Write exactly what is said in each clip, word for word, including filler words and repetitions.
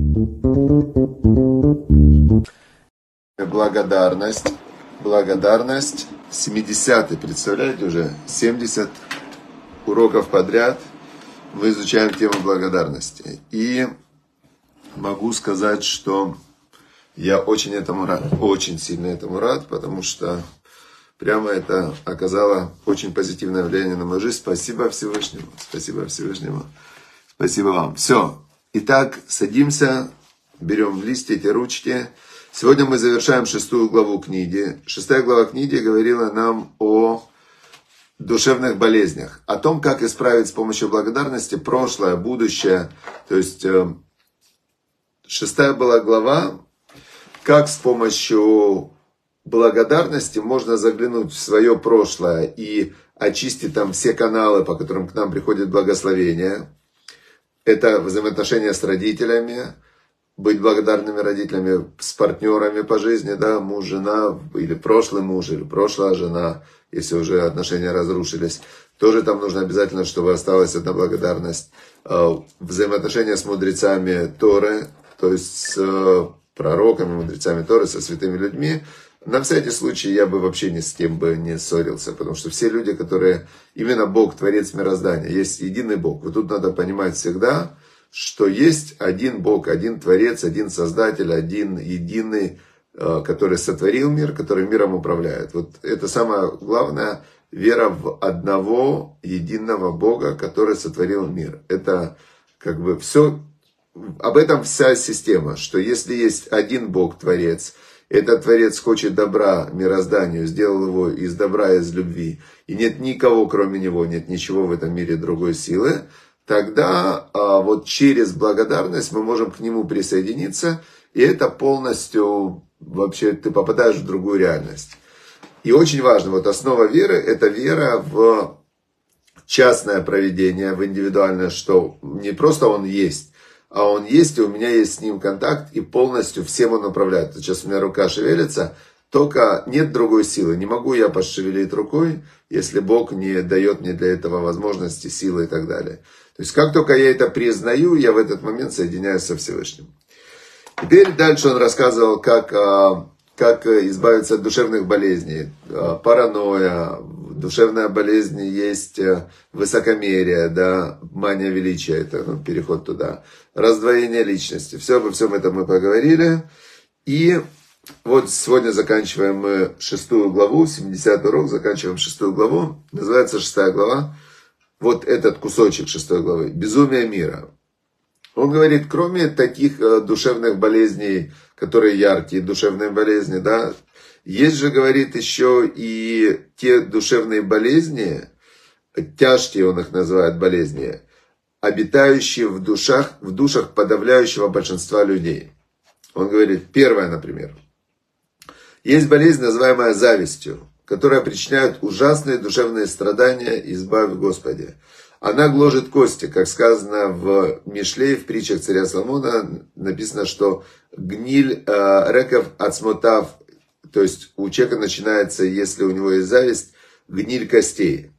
Благодарность. Благодарность. семидесятый, представляете, уже семьдесят уроков подряд мы изучаем тему благодарности. И могу сказать, что я очень этому рад, очень сильно этому рад, потому что прямо это оказало очень позитивное влияние на мою жизнь. Спасибо Всевышнему, спасибо Всевышнему, спасибо вам. Все. Итак, садимся, берем листья, эти ручки. Сегодня мы завершаем шестую главу книги. Шестая глава книги говорила нам о душевных болезнях, о том, как исправить с помощью благодарности прошлое, будущее. То есть шестая была глава, как с помощью благодарности можно заглянуть в свое прошлое и очистить там все каналы, по которым к нам приходит благословение. Это взаимоотношения с родителями, быть благодарными родителями, с партнерами по жизни, да, муж, жена, или прошлый муж, или прошлая жена, если уже отношения разрушились. Тоже там нужно обязательно, чтобы осталась одна благодарность. Взаимоотношения с мудрецами Торы, то есть с пророками, мудрецами Торы, со святыми людьми. На всякий случай я бы вообще ни с кем бы не ссорился, потому что все люди, которые... Именно Бог, Творец мироздания, есть единый Бог. Вот тут надо понимать всегда, что есть один Бог, один Творец, один Создатель, один единый, который сотворил мир, который миром управляет. Вот это самое главное, вера в одного единого Бога, который сотворил мир. Это как бы все, об этом вся система, что если есть один Бог, Творец, этот Творец хочет добра мирозданию, сделал его из добра, из любви, и нет никого, кроме него, нет ничего в этом мире другой силы, тогда а, вот через благодарность мы можем к нему присоединиться, и это полностью, вообще, ты попадаешь в другую реальность. И очень важно, вот основа веры, это вера в частное провидение, в индивидуальное, что не просто он есть, а он есть, и у меня есть с ним контакт, и полностью всем он управляет. Сейчас у меня рука шевелится, только нет другой силы. Не могу я пошевелить рукой, если Бог не дает мне для этого возможности, силы и так далее. То есть, как только я это признаю, я в этот момент соединяюсь со Всевышним. Теперь дальше он рассказывал, как, как избавиться от душевных болезней. Паранойя, душевная болезнь есть высокомерие, да, мания величия, это ну, переход туда. Раздвоение личности. Все, обо всем этом мы поговорили. И вот сегодня заканчиваем мы шестую главу, семидесятый урок, заканчиваем шестую главу. Называется шестая глава. Вот этот кусочек шестой главы. Безумие мира. Он говорит, кроме таких душевных болезней, которые яркие, душевные болезни, да, есть же, говорит, еще и те душевные болезни, тяжкие он их называет болезни, обитающие в душах, в душах подавляющего большинства людей. Он говорит, первое, например, есть болезнь, называемая завистью, которая причиняет ужасные душевные страдания, избавь Господи. Она гложет кости, как сказано в Мишле, в притчах царя Соломона, написано, что гниль э, реков ацмотав, то есть у человека начинается, если у него есть зависть, гниль костей.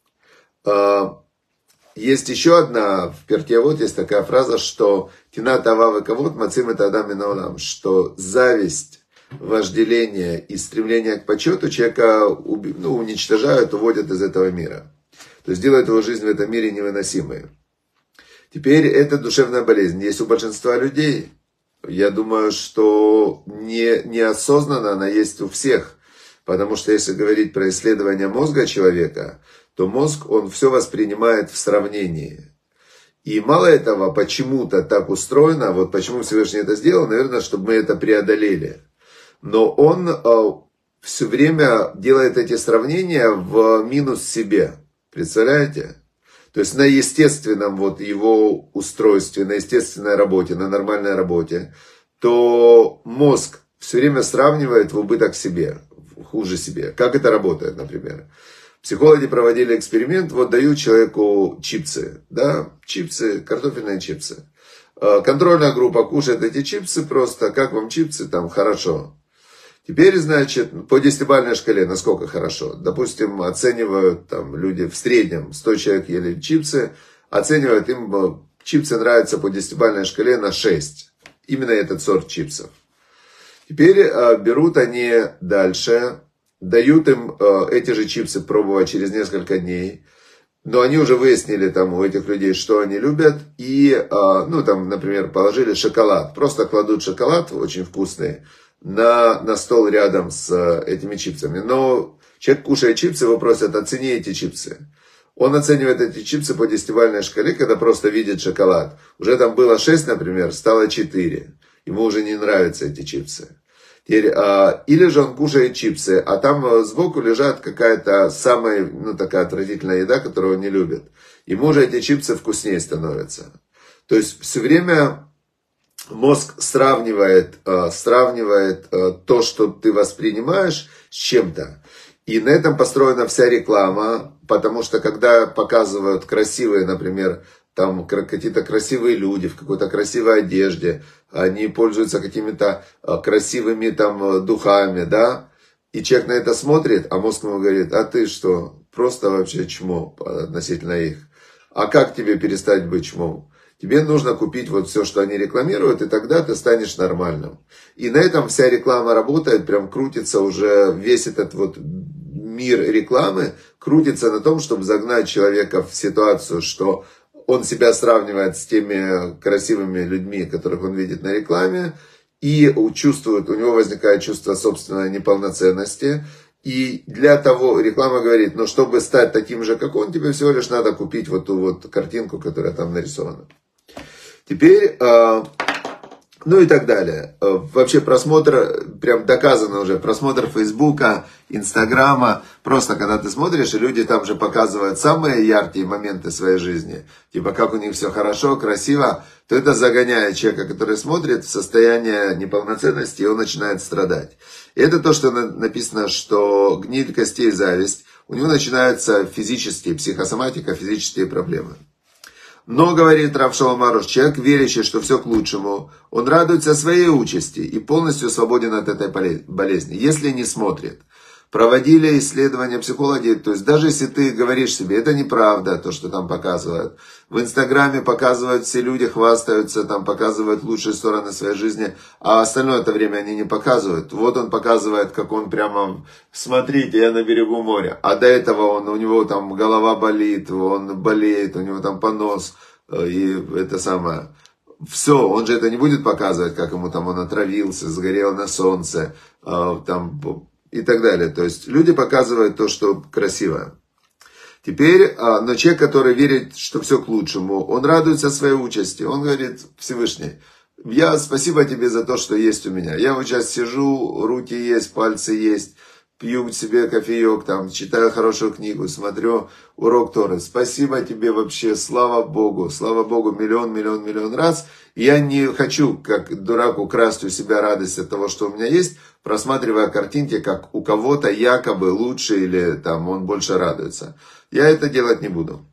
Э, есть еще одна, в Перкеавот есть такая фраза, что тинат авав и кавод мацим это адам и наолам, что зависть, вожделение и стремление к почету человека ну, уничтожают, уводят из этого мира. То есть делают его жизнь в этом мире невыносимой. Теперь это душевная болезнь. Есть у большинства людей. Я думаю, что не, неосознанно она есть у всех. Потому что если говорить про исследование мозга человека, то мозг, он все воспринимает в сравнении. И мало этого, почему-то так устроено, вот почему Всевышний это сделал, наверное, чтобы мы это преодолели. Но он э, все время делает эти сравнения в минус себе. Представляете? То есть на естественном вот его устройстве, на естественной работе, на нормальной работе, то мозг все время сравнивает в убыток себе, хуже себе. Как это работает, например? Психологи проводили эксперимент, вот дают человеку чипсы, да, чипсы, картофельные чипсы. Контрольная группа кушает эти чипсы просто, как вам чипсы, там, хорошо. Теперь, значит, по десятибалльной шкале, насколько хорошо. Допустим, оценивают там люди в среднем, сто человек ели чипсы, оценивают им, чипсы нравятся по десятибалльной шкале на шесть. именно этот сорт чипсов. Теперь э, берут они дальше, дают им э, эти же чипсы пробовать через несколько дней. Но они уже выяснили там у этих людей, что они любят. И, э, ну там, например, положили шоколад. Просто кладут шоколад, очень вкусный, на, на стол рядом с э, этими чипсами. Но человек, кушая чипсы, его просят: оцени эти чипсы. Он оценивает эти чипсы по десятибалльной шкале, когда просто видит шоколад. Уже там было шесть, например, стало четыре. Ему уже не нравятся эти чипсы. Теперь, а, или же он кушает чипсы, а там сбоку лежат какая-то самая, ну, такая отвратительная еда, которую он не любит. Ему же эти чипсы вкуснее становятся. То есть все время мозг сравнивает, а, сравнивает а, то, что ты воспринимаешь, с чем-то. И на этом построена вся реклама, потому что когда показывают красивые, например, там какие-то красивые люди в какой-то красивой одежде, они пользуются какими-то красивыми там духами, да, и человек на это смотрит, а мозг ему говорит: а ты что, просто вообще чмо относительно их. А как тебе перестать быть чмом? Тебе нужно купить вот все, что они рекламируют, и тогда ты станешь нормальным. И на этом вся реклама работает, прям крутится уже весь этот вот мир рекламы, крутится на том, чтобы загнать человека в ситуацию, что он себя сравнивает с теми красивыми людьми, которых он видит на рекламе, и чувствует, у него возникает чувство собственной неполноценности. И для того, реклама говорит: ну, чтобы стать таким же, как он, тебе всего лишь надо купить вот ту вот картинку, которая там нарисована. Теперь, ну и так далее. Вообще просмотр, прям доказано уже, просмотр Фейсбука, Инстаграма, просто когда ты смотришь, и люди там же показывают самые яркие моменты своей жизни, типа как у них все хорошо, красиво, то это загоняет человека, который смотрит, в состояние неполноценности, и он начинает страдать. И это то, что написано, что гниль костей, зависть, у него начинаются физические, психосоматика, физические проблемы. Но, говорит Рав Шолом Аруш, человек, верящий, что все к лучшему, он радуется своей участи и полностью свободен от этой болезни, если не смотрит. Проводили исследования психологи, то есть даже если ты говоришь себе: это неправда, то, что там показывают. В Инстаграме показывают, все люди хвастаются, там показывают лучшие стороны своей жизни, а остальное это время они не показывают. Вот он показывает, как он прямо: смотрите, я на берегу моря. А до этого он, у него там голова болит, он болеет, у него там понос, и это самое. Все, он же это не будет показывать, как ему там он отравился, сгорел на солнце, там, и так далее. То есть люди показывают то, что красиво. Теперь, но человек, который верит, что все к лучшему, он радуется своей участи. Он говорит: Всевышний, я спасибо тебе за то, что есть у меня. Я вот сейчас сижу, руки есть, пальцы есть, пью себе кофеек, там, читаю хорошую книгу, смотрю урок Торы. Спасибо тебе вообще, слава Богу, слава Богу, миллион, миллион, миллион раз. И я не хочу, как дурак, украсть у себя радость от того, что у меня есть, просматривая картинки, как у кого-то якобы лучше или там он больше радуется. Я это делать не буду.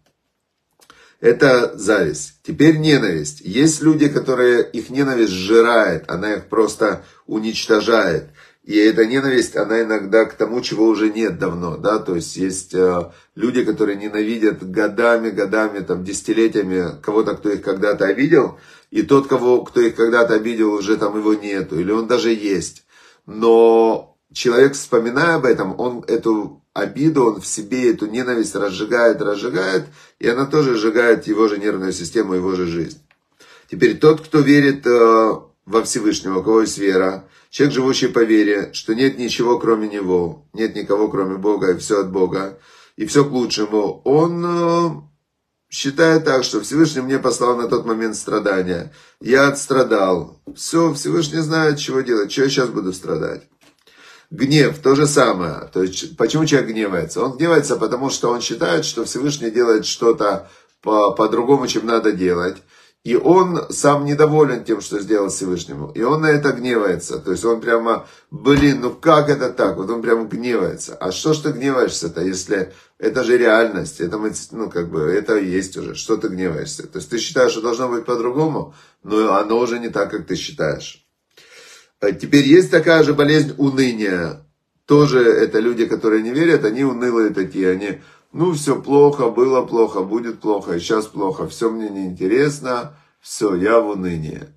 Это зависть. Теперь ненависть. Есть люди, которые, их ненависть сжирает, она их просто уничтожает. И эта ненависть, она иногда к тому, чего уже нет давно, да, то есть есть э, люди, которые ненавидят годами, годами, там, десятилетиями кого-то, кто их когда-то обидел, и тот, кого, кто их когда-то обидел, уже там его нету, или он даже есть. Но человек, вспоминая об этом, он эту обиду, он в себе эту ненависть разжигает, разжигает, и она тоже сжигает его же нервную систему, его же жизнь. Теперь тот, кто верит э, во Всевышнего, у кого есть вера, человек, живущий по вере, что нет ничего, кроме Него, нет никого, кроме Бога, и все от Бога, и все к лучшему, он э, считает так, что Всевышний мне послал на тот момент страдания. Я отстрадал. Все, Всевышний знает, чего делать, что я сейчас буду страдать. Гнев, то же самое. То есть, почему человек гневается? Он гневается, потому что он считает, что Всевышний делает что-то по- по-другому, чем надо делать. И он сам недоволен тем, что сделал Всевышнему. И он на это гневается. То есть он прямо, блин, ну как это так? Вот он прямо гневается. А что ж ты гневаешься-то, если это же реальность? Это, ну, как бы, это есть уже. Что ты гневаешься? То есть ты считаешь, что должно быть по-другому, но оно уже не так, как ты считаешь. Теперь есть такая же болезнь уныния. Тоже это люди, которые не верят, они унылые такие. Они, ну все плохо, было плохо, будет плохо, и сейчас плохо. Все мне неинтересно, все, я в унынии.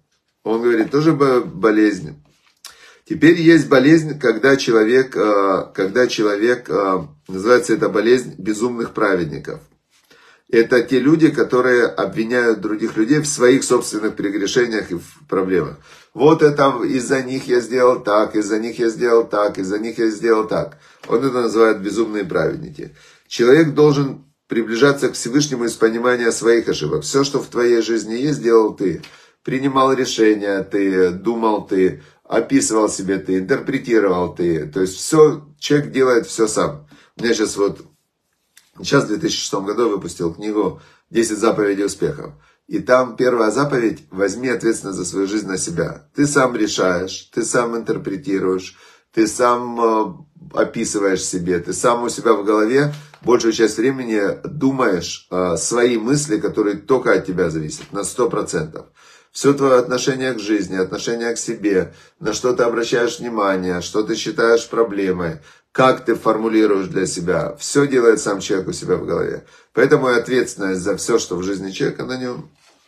Он говорит, тоже болезнь. Теперь есть болезнь, когда человек, когда человек, называется эта болезнь безумных праведников. Это те люди, которые обвиняют других людей в своих собственных прегрешениях и в проблемах. Вот это из-за них я сделал так, из-за них я сделал так, из-за них я сделал так. Он это называет безумные праведники. Человек должен приближаться к Всевышнему из понимания своих ошибок. Все, что в твоей жизни есть, делал ты. Принимал решения ты, думал ты, описывал себе ты, интерпретировал ты. То есть все, человек делает все сам. У меня сейчас вот, сейчас в две тысячи шестом году выпустил книгу «десять заповедей успехов». И там первая заповедь: возьми ответственность за свою жизнь на себя. Ты сам решаешь, ты сам интерпретируешь, ты сам э, описываешь себе, ты сам у себя в голове большую часть времени думаешь э, свои мысли, которые только от тебя зависят, на сто процентов. Все твое отношение к жизни, отношение к себе, на что ты обращаешь внимание, что ты считаешь проблемой, как ты формулируешь для себя, все делает сам человек у себя в голове. Поэтому и ответственность за все, что в жизни человека, на нем.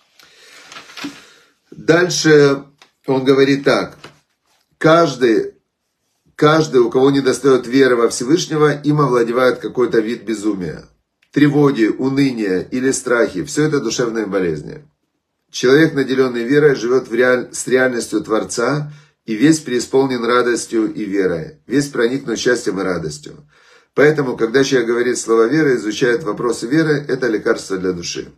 Дальше он говорит так. Каждый, каждый, у кого не достает веры во Всевышнего, им овладевает какой-то вид безумия. Тревоги, уныние или страхи – все это душевные болезни. Человек, наделенный верой, живет в реаль... с реальностью Творца и весь преисполнен радостью и верой, весь проникнут счастьем и радостью. Поэтому, когда человек говорит слово веры, изучает вопросы веры, это лекарство для души.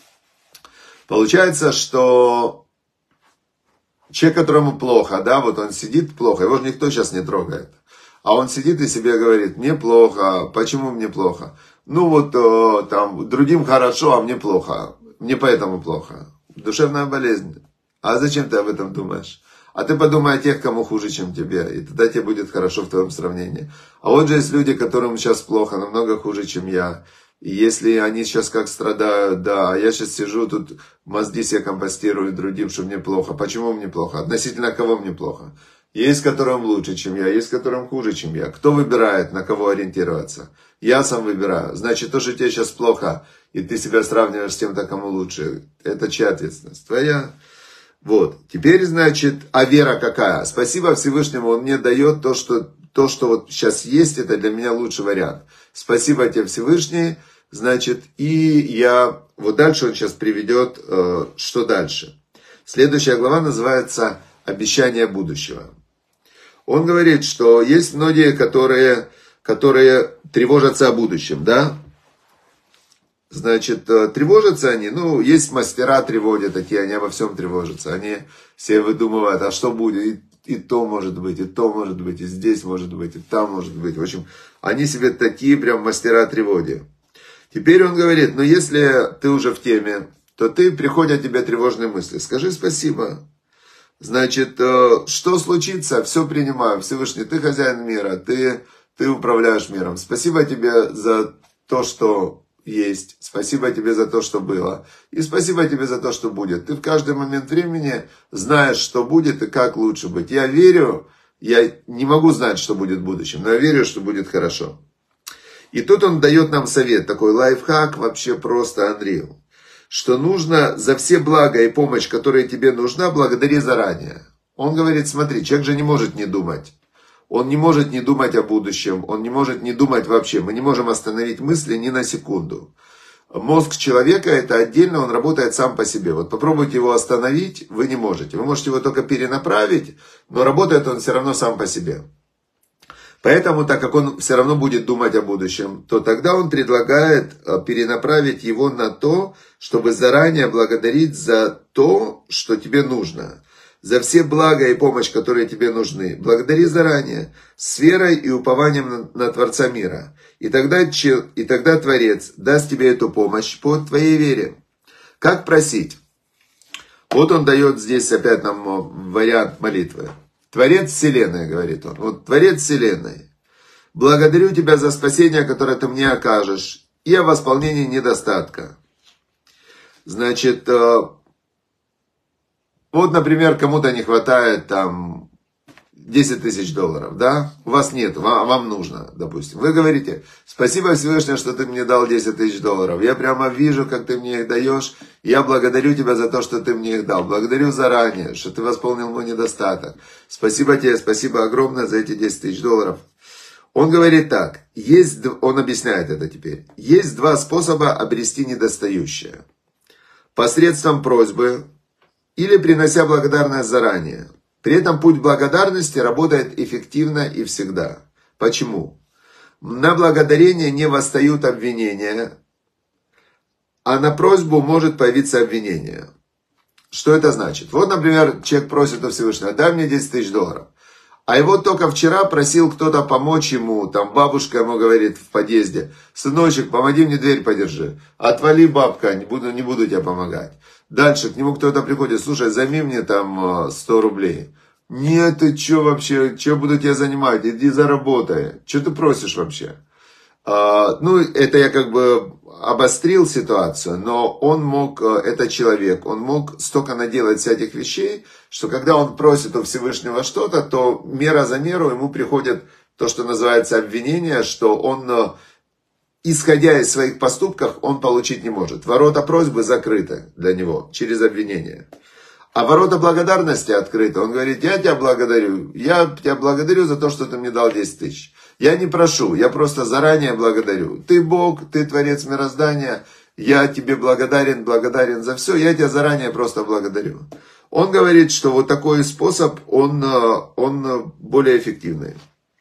Получается, что человек, которому плохо, да, вот он сидит плохо, его же никто сейчас не трогает. А он сидит и себе говорит: мне плохо, почему мне плохо? Ну вот э, там другим хорошо, а мне плохо, мне поэтому плохо. Душевная болезнь. А зачем ты об этом думаешь? А ты подумай о тех, кому хуже, чем тебе, и тогда тебе будет хорошо в твоем сравнении. А вот же есть люди, которым сейчас плохо, намного хуже, чем я. И если они сейчас как страдают, да, а я сейчас сижу тут, мозги себе компостирую другим, что мне плохо. Почему мне плохо? Относительно кого мне плохо? Есть, которым лучше, чем я, есть, которым хуже, чем я. Кто выбирает, на кого ориентироваться? Я сам выбираю. Значит, то, что тебе сейчас плохо, и ты себя сравниваешь с тем-то, кому лучше, это чья ответственность? Твоя. Вот. Теперь, значит, а вера какая? Спасибо Всевышнему, Он мне дает то, что, то, что вот сейчас есть, это для меня лучший вариант. Спасибо тебе, Всевышний. Значит, и я... Вот дальше он сейчас приведет, э, что дальше. Следующая глава называется «Обещание будущего». Он говорит, что есть многие, которые, которые тревожатся о будущем, да? Значит, тревожатся они, ну, есть мастера тревоги такие, они обо всем тревожатся. Они все выдумывают, а что будет, и, и то может быть, и то может быть, и здесь может быть, и там может быть. В общем, они себе такие прям мастера тревоги. Теперь он говорит, ну, если ты уже в теме, то ты, приходят тебе тревожные мысли, скажи спасибо. Значит, что случится, все принимаю, Всевышний, ты хозяин мира, ты, ты управляешь миром. Спасибо тебе за то, что есть, спасибо тебе за то, что было, и спасибо тебе за то, что будет. Ты в каждый момент времени знаешь, что будет и как лучше быть. Я верю, я не могу знать, что будет в будущем, но я верю, что будет хорошо. И тут он дает нам совет, такой лайфхак, вообще просто unreal. Что нужно за все блага и помощь, которая тебе нужна, благодари заранее. Он говорит, смотри, человек же не может не думать. Он не может не думать о будущем, он не может не думать вообще. Мы не можем остановить мысли ни на секунду. Мозг человека это отдельно, он работает сам по себе. Вот попробуйте его остановить, вы не можете. Вы можете его только перенаправить, но работает он все равно сам по себе. Поэтому, так как он все равно будет думать о будущем, то тогда он предлагает перенаправить его на то, чтобы заранее благодарить за то, что тебе нужно. За все блага и помощь, которые тебе нужны. Благодари заранее, с верой и упованием на, на Творца мира. И тогда, и тогда Творец даст тебе эту помощь по твоей вере. Как просить? Вот он дает здесь опять нам вариант молитвы. Творец Вселенной, говорит он. Вот Творец Вселенной. Благодарю тебя за спасение, которое ты мне окажешь, и о восполнении недостатка. Значит, вот, например, кому-то не хватает там десять тысяч долларов, да, у вас нет, вам, вам нужно, допустим. Вы говорите, спасибо Всевышний, что ты мне дал десять тысяч долларов. Я прямо вижу, как ты мне их даешь. Я благодарю тебя за то, что ты мне их дал. Благодарю заранее, что ты восполнил мой недостаток. Спасибо тебе, спасибо огромное за эти десять тысяч долларов. Он говорит так, есть, он объясняет это теперь. Есть два способа обрести недостающее. Посредством просьбы или принося благодарность заранее. При этом путь благодарности работает эффективно и всегда. Почему? На благодарение не восстают обвинения, а на просьбу может появиться обвинение. Что это значит? Вот, например, человек просит у Всевышнего, дай мне десять тысяч долларов. А его только вчера просил кто-то помочь ему, там бабушка ему говорит в подъезде, сыночек, помоги мне дверь подержи. Отвали, бабка, не буду, не буду тебе помогать. Дальше к нему кто-то приходит, слушай, займи мне там сто рублей. Нет, ты что вообще, что буду тебя занимать, иди заработай. Что ты просишь вообще? А, ну, это я как бы обострил ситуацию, но он мог, это человек, он мог столько наделать всяких вещей, что когда он просит у Всевышнего что-то, то мера за меру ему приходит то, что называется обвинение, что он, исходя из своих поступков, он получить не может. Ворота просьбы закрыты для него через обвинение. А ворота благодарности открыты. Он говорит, я тебя благодарю, я тебя благодарю за то, что ты мне дал десять тысяч. Я не прошу, я просто заранее благодарю. Ты Бог, ты Творец мироздания, я тебе благодарен, благодарен за все, я тебя заранее просто благодарю. Он говорит, что вот такой способ, он, он более эффективный.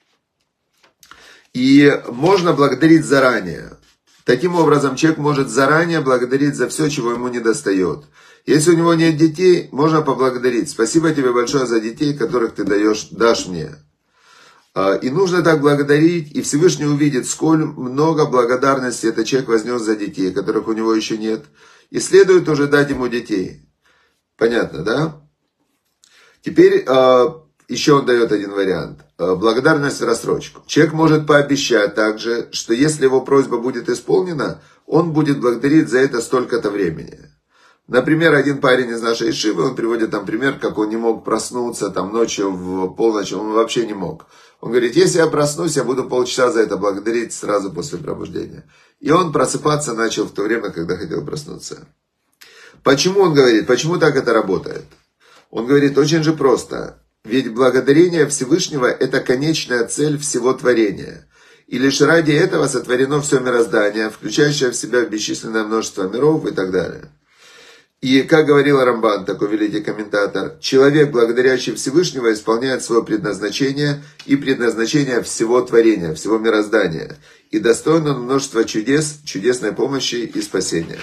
И можно благодарить заранее. Таким образом, человек может заранее благодарить за все, чего ему недостает. Если у него нет детей, можно поблагодарить. Спасибо тебе большое за детей, которых ты даешь, дашь мне. И нужно так благодарить, и Всевышний увидит, сколь много благодарности этот человек вознес за детей, которых у него еще нет. И следует уже дать ему детей. Понятно, да? Теперь еще он дает один вариант. Благодарность в рассрочку. Человек может пообещать также, что если его просьба будет исполнена, он будет благодарить за это столько-то времени. Например, один парень из нашей ишивы, он приводит там пример, как он не мог проснуться там ночью в полночь, он вообще не мог. Он говорит, если я проснусь, я буду полчаса за это благодарить сразу после пробуждения. И он просыпаться начал в то время, когда хотел проснуться. Почему он говорит, почему так это работает? Он говорит, очень же просто. Ведь благодарение Всевышнего – это конечная цель всего творения. И лишь ради этого сотворено все мироздание, включающее в себя бесчисленное множество миров и так далее. И, как говорил Рамбан, такой великий комментатор, человек, благодарящий Всевышнего, исполняет свое предназначение и предназначение всего творения, всего мироздания. И достоин он множества чудес, чудесной помощи и спасения.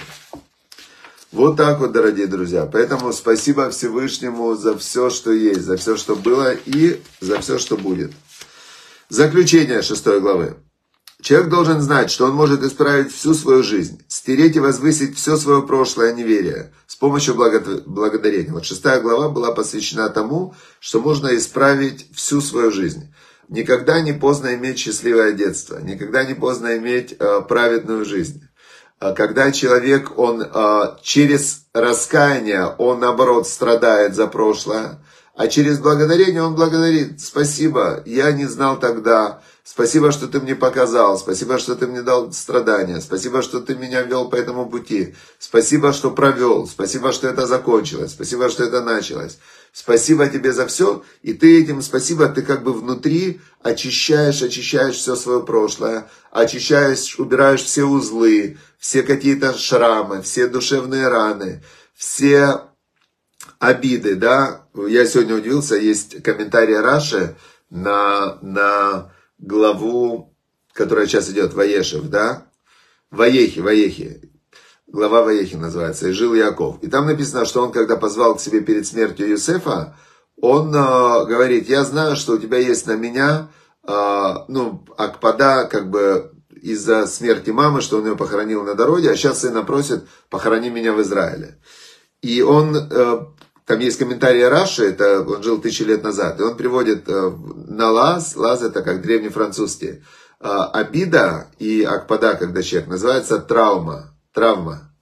Вот так вот, дорогие друзья. Поэтому спасибо Всевышнему за все, что есть, за все, что было и за все, что будет. Заключение шестой главы. Человек должен знать, что он может исправить всю свою жизнь, стереть и возвысить все свое прошлое неверие с помощью благодарения. Вот шестая глава была посвящена тому, что можно исправить всю свою жизнь. Никогда не поздно иметь счастливое детство, никогда не поздно иметь э, праведную жизнь. Когда человек, он э, через раскаяние, он наоборот страдает за прошлое, а через благодарение он благодарит. Спасибо, я не знал тогда. Спасибо, что ты мне показал. Спасибо, что ты мне дал страдания. Спасибо, что ты меня вел по этому пути. Спасибо, что провел. Спасибо, что это закончилось. Спасибо, что это началось. Спасибо тебе за все. И ты этим спасибо, ты как бы внутри очищаешь, очищаешь все свое прошлое. Очищаешь, убираешь все узлы, все какие-то шрамы, все душевные раны, все обиды, да. Я сегодня удивился, есть комментарий Раши на... на главу, которая сейчас идет, Ваешев, да? Ваехи, Ваехи. Глава Ваехи называется. И жил Яков. И там написано, что он, когда позвал к себе перед смертью Юсефа, он э, говорит, я знаю, что у тебя есть на меня, э, ну, акпада, как бы из-за смерти мамы, что он ее похоронил на дороге, а сейчас сына просит, похорони меня в Израиле. И он... Э, Там есть комментарий Раши, это он жил тысячи лет назад, и он приводит э, на лаз, лаз это как древнефранцузский, э, обида и акпада, когда человек, называется травма, травма.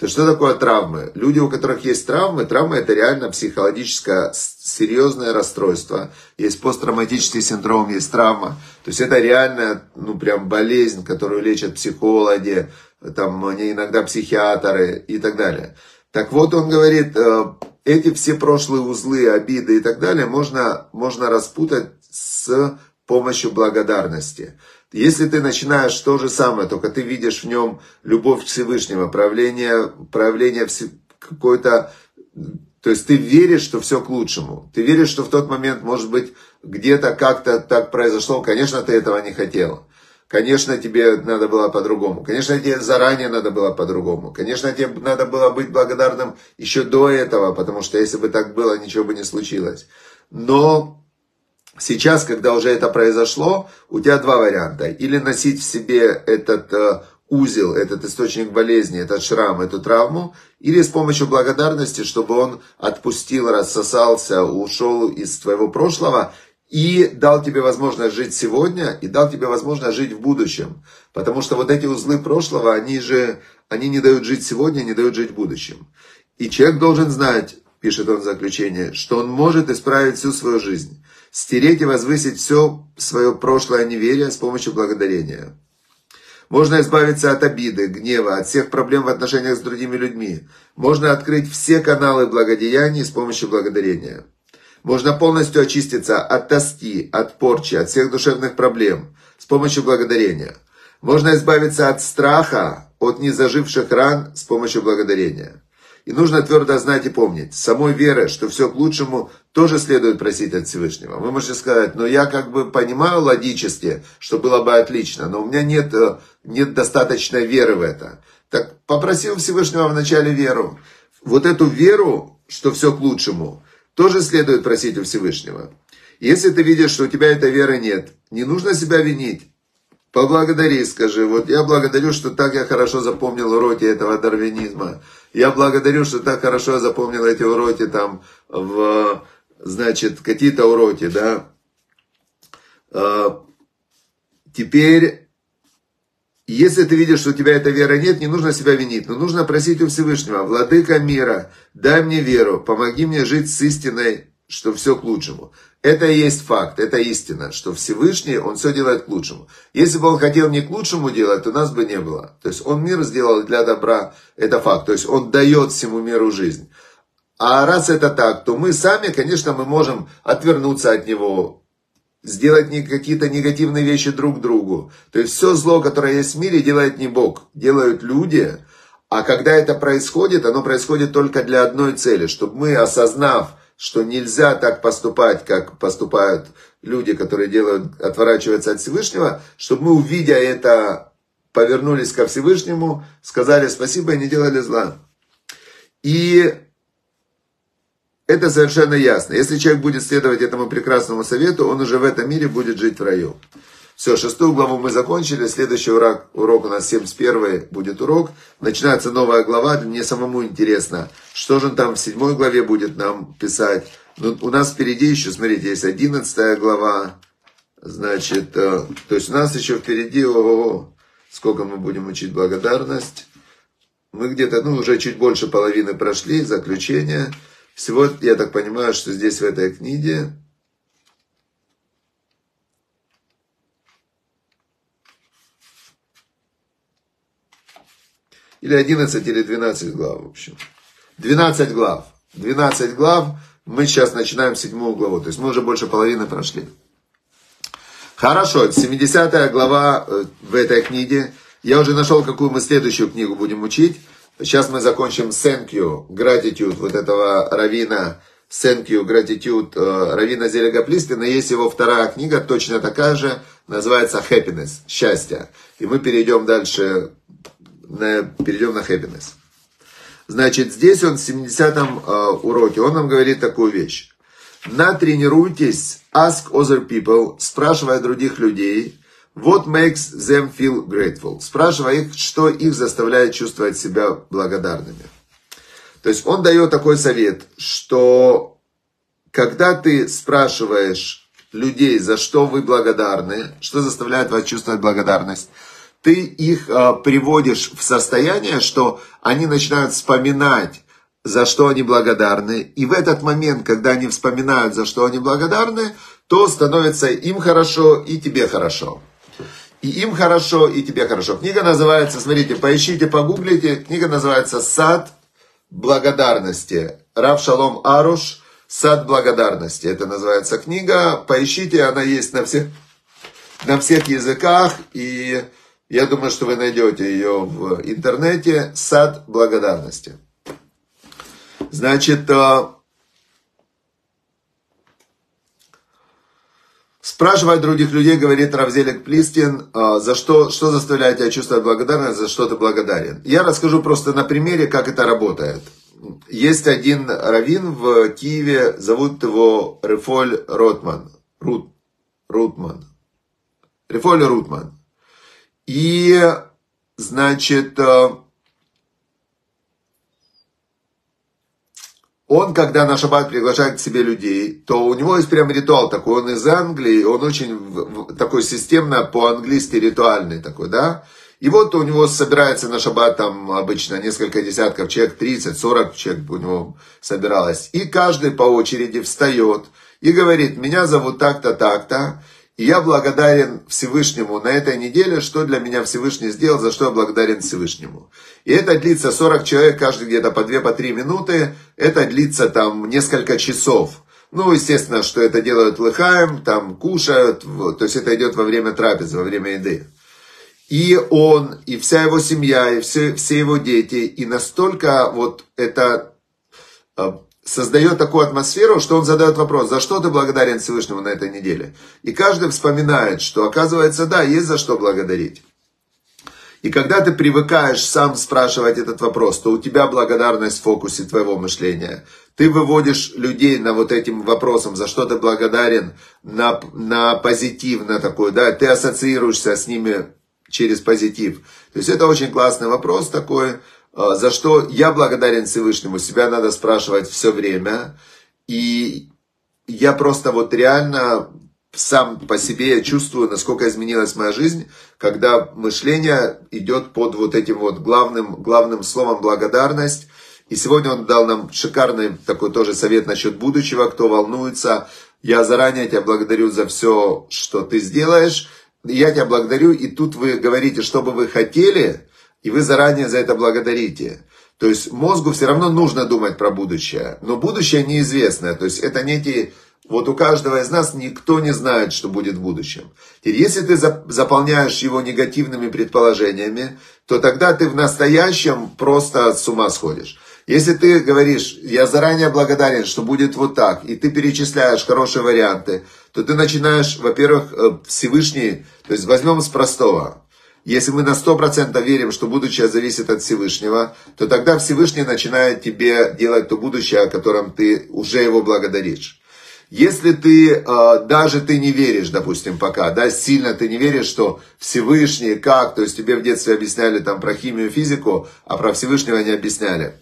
То есть что такое травмы? Люди, у которых есть травмы, травмы это реально психологическое серьезное расстройство. Есть посттравматический синдром, есть травма. То есть это реально, ну прям болезнь, которую лечат психологи, там иногда психиатры и так далее. Так вот он говорит, эти все прошлые узлы, обиды и так далее можно, можно распутать с помощью благодарности. Если ты начинаешь то же самое, только ты видишь в нем любовь к Всевышнему, проявление, проявление какой-то... То есть ты веришь, что все к лучшему. Ты веришь, что в тот момент, может быть, где-то как-то так произошло. Конечно, ты этого не хотел. Конечно, тебе надо было по-другому. Конечно, тебе заранее надо было по-другому. Конечно, тебе надо было быть благодарным еще до этого, потому что если бы так было, ничего бы не случилось. Но... Сейчас, когда уже это произошло, у тебя два варианта. Или носить в себе этот э, узел, этот источник болезни, этот шрам, эту травму, или с помощью благодарности, чтобы он отпустил, рассосался, ушел из твоего прошлого и дал тебе возможность жить сегодня, и дал тебе возможность жить в будущем. Потому что вот эти узлы прошлого, они же, они не дают жить сегодня, не дают жить в будущем. И человек должен знать, пишет он в заключение, что он может исправить всю свою жизнь. Стереть и возвысить все свое прошлое неверие с помощью благодарения. Можно избавиться от обиды, гнева, от всех проблем в отношениях с другими людьми. Можно открыть все каналы благодеяний с помощью благодарения. Можно полностью очиститься от тоски, от порчи, от всех душевных проблем с помощью благодарения. Можно избавиться от страха, от незаживших ран с помощью благодарения. И нужно твердо знать и помнить, самой веры, что все к лучшему, тоже следует просить от Всевышнего. Вы можете сказать, но я как бы понимаю логически, что было бы отлично, но у меня нет, нет достаточной веры в это. Так попроси у Всевышнего вначале веру. Вот эту веру, что все к лучшему, тоже следует просить у Всевышнего. Если ты видишь, что у тебя этой веры нет, не нужно себя винить. Поблагодари, скажи, вот я благодарю, что так я хорошо запомнил уроки этого дарвинизма. Я благодарю, что так хорошо я запомнил эти уроки там, в, значит, какие-то уроки, да. Теперь, если ты видишь, что у тебя этой веры нет, не нужно себя винить, но нужно просить у Всевышнего, Владыка мира, дай мне веру, помоги мне жить с истиной, что все к лучшему. Это и есть факт, это истина, что Всевышний, Он все делает к лучшему. Если бы Он хотел не к лучшему делать, то нас бы не было. То есть Он мир сделал для добра, это факт. То есть Он дает всему миру жизнь. А раз это так, то мы сами, конечно, мы можем отвернуться от Него, сделать какие-то негативные вещи друг другу. То есть все зло, которое есть в мире, делает не Бог, делают люди. А когда это происходит, оно происходит только для одной цели, чтобы мы, осознав, что нельзя так поступать, как поступают люди, которые делают, отворачиваются от Всевышнего, чтобы мы, увидя это, повернулись ко Всевышнему, сказали спасибо и не делали зла. И это совершенно ясно. Если человек будет следовать этому прекрасному совету, он уже в этом мире будет жить в раю. Все, шестую главу мы закончили. Следующий урок, урок у нас семьдесят первый будет урок. Начинается новая глава. Мне самому интересно, что же он там в седьмой главе будет нам писать. Ну, у нас впереди еще, смотрите, есть одиннадцатая глава. Значит, то есть у нас еще впереди, ого, сколько мы будем учить благодарность. Мы где-то, ну, уже чуть больше половины прошли, заключение. Всего, я так понимаю, что здесь в этой книге... Или одиннадцать, или двенадцать глав, в общем. двенадцать глав. двенадцать глав. Мы сейчас начинаем седьмую главу. То есть мы уже больше половины прошли. Хорошо. семидесятая глава в этой книге. Я уже нашел, какую мы следующую книгу будем учить. Сейчас мы закончим Thank you, Gratitude, вот этого раввина. Thank you, Gratitude, раввина Зелега Плистина. Есть его вторая книга, точно такая же. Называется Happiness, счастье. И мы перейдем дальше... На, перейдем на happiness. Значит, здесь он в семидесятом э, уроке, он нам говорит такую вещь. Натренируйтесь, ask other people, спрашивая других людей, what makes them feel grateful. Спрашивая их, что их заставляет чувствовать себя благодарными. То есть он дает такой совет, что когда ты спрашиваешь людей, за что вы благодарны, что заставляет вас чувствовать благодарность, ты их э, приводишь в состояние, что они начинают вспоминать, за что они благодарны. И в этот момент, когда они вспоминают, за что они благодарны, то становится им хорошо и тебе хорошо. И им хорошо, и тебе хорошо. Книга называется, смотрите, поищите, погуглите, книга называется «Сад благодарности». Рав Шалом Аруш, «Сад благодарности». Это называется книга. Поищите, она есть на всех, на всех языках. И я думаю, что вы найдете ее в интернете. «Сад благодарности». Значит, спрашивать других людей, говорит Рав Зелик Плистин, за что, что заставляет тебя чувствовать благодарность, за что ты благодарен. Я расскажу просто на примере, как это работает. Есть один раввин в Киеве, зовут его Рефоль Ротман. Рут, Рутман. Рефоль Рутман. И, значит, он, когда на шаббат приглашает к себе людей, то у него есть прям ритуал такой. Он из Англии, он очень такой системно по-английски ритуальный такой, да. И вот у него собирается на шаббат там обычно несколько десятков человек, тридцать, сорок человек у него собиралось. И каждый по очереди встает и говорит: меня зовут так-то, так-то. И я благодарен Всевышнему на этой неделе, что для меня Всевышний сделал, за что я благодарен Всевышнему. И это длится сорок человек, каждый где-то по две, по три минуты. Это длится там несколько часов. Ну, естественно, что это делают лыхаем, там кушают. То есть это идет во время трапезы, во время еды. И он, и вся его семья, и все, все его дети. И настолько вот это создает такую атмосферу, что он задает вопрос: за что ты благодарен Всевышнему на этой неделе? И каждый вспоминает, что оказывается, да, есть за что благодарить. И когда ты привыкаешь сам спрашивать этот вопрос, то у тебя благодарность в фокусе твоего мышления. Ты выводишь людей на вот этим вопросом, за что ты благодарен, на, на позитив, на такой, да, ты ассоциируешься с ними через позитив. То есть это очень классный вопрос такой. За что я благодарен Всевышнему, себя надо спрашивать все время. И я просто вот реально сам по себе чувствую, насколько изменилась моя жизнь, когда мышление идет под вот этим вот главным, главным словом благодарность. И сегодня он дал нам шикарный такой тоже совет насчет будущего, кто волнуется. Я заранее тебя благодарю за все, что ты сделаешь. Я тебя благодарю, и тут вы говорите, что бы вы хотели, и вы заранее за это благодарите. То есть мозгу все равно нужно думать про будущее. Но будущее неизвестное. То есть это некие... Вот у каждого из нас никто не знает, что будет в будущем. Теперь, если ты заполняешь его негативными предположениями, то тогда ты в настоящем просто с ума сходишь. Если ты говоришь: я заранее благодарен, что будет вот так, и ты перечисляешь хорошие варианты, то ты начинаешь, во-первых, Всевышний... То есть возьмем с простого. Если мы на сто процентов верим, что будущее зависит от Всевышнего, то тогда Всевышний начинает тебе делать то будущее, о котором ты уже его благодаришь. Если ты, даже ты не веришь, допустим, пока, да, сильно ты не веришь, что Всевышний как, то есть тебе в детстве объясняли там про химию, физику, а про Всевышнего не объясняли,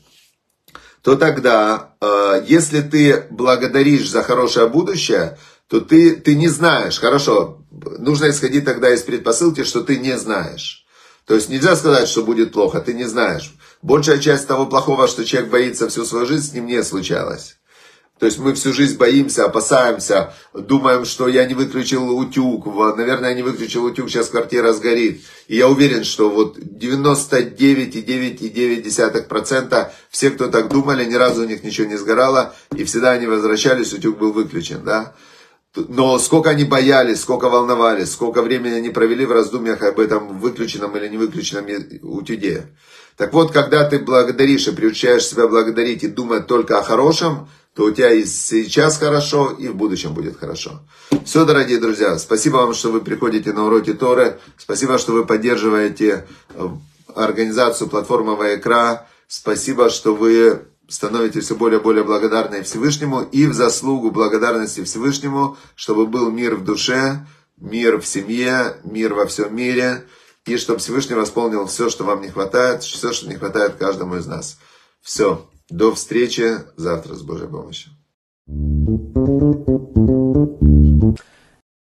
то тогда, если ты благодаришь за хорошее будущее, то ты, ты не знаешь, хорошо, нужно исходить тогда из предпосылки, что ты не знаешь. То есть нельзя сказать, что будет плохо, ты не знаешь. Большая часть того плохого, что человек боится всю свою жизнь, с ним не случалось. То есть мы всю жизнь боимся, опасаемся, думаем, что я не выключил утюг, наверное, я не выключил утюг, сейчас квартира сгорит. И я уверен, что вот девяносто девять целых девять десятых процента все, кто так думали, ни разу у них ничего не сгорало, и всегда они возвращались, утюг был выключен, да. Но сколько они боялись, сколько волновались, сколько времени они провели в раздумьях об этом выключенном или не выключенном утюге. Так вот, когда ты благодаришь и приучаешь себя благодарить и думать только о хорошем, то у тебя и сейчас хорошо, и в будущем будет хорошо. Все, дорогие друзья, спасибо вам, что вы приходите на уроки Торы, спасибо, что вы поддерживаете организацию платформы Ваикра, спасибо, что вы становитесь все более и более благодарны Всевышнему, и в заслугу благодарности Всевышнему, чтобы был мир в душе, мир в семье, мир во всем мире, и чтобы Всевышний восполнил все, что вам не хватает, все, что не хватает каждому из нас. Все. До встречи завтра с Божьей помощью.